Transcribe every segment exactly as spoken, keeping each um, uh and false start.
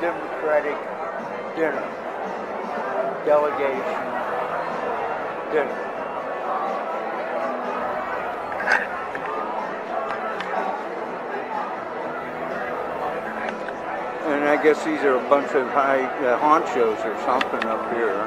Democratic dinner, delegation dinner. And I guess these are a bunch of high uh, honchos or something up here.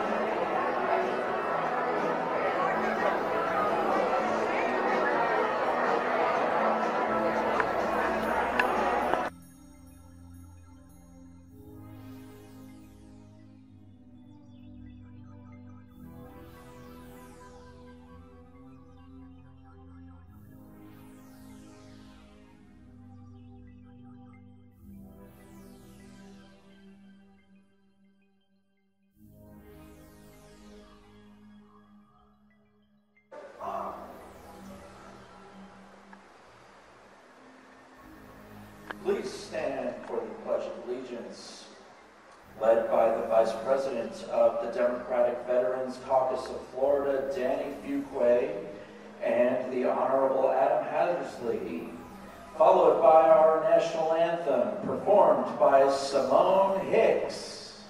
Please stand for the Pledge of Allegiance, led by the Vice President of the Democratic Veterans Caucus of Florida, Danny Fuqua, and the Honorable Adam Hattersley, followed by our national anthem, performed by Simone Hicks.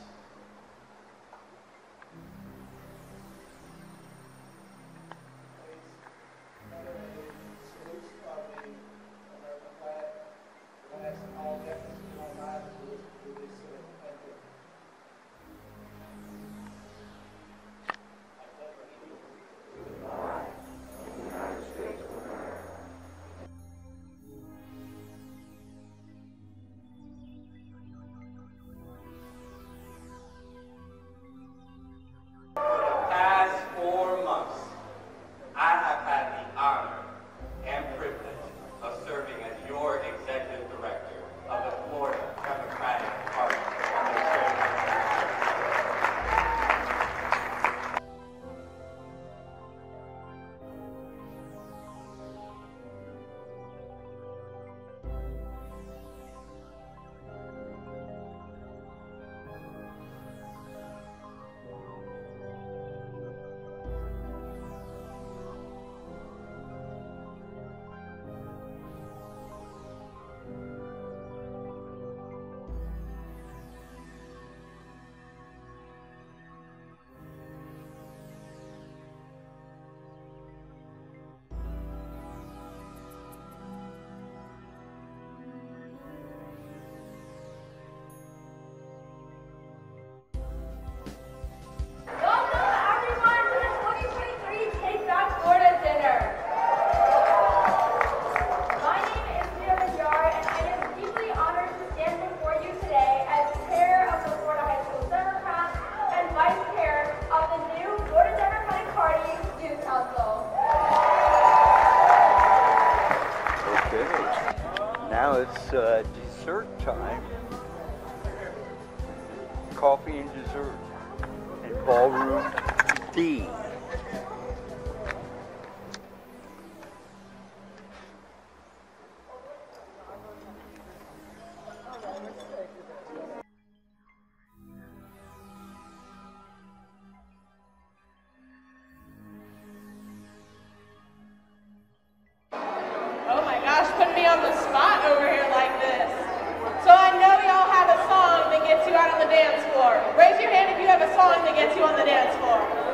Now it's uh, dessert time. Coffee and dessert in ballroom D. Putting me on the spot over here like this. So I know y'all have a song that gets you out on the dance floor. Raise your hand if you have a song that gets you on the dance floor.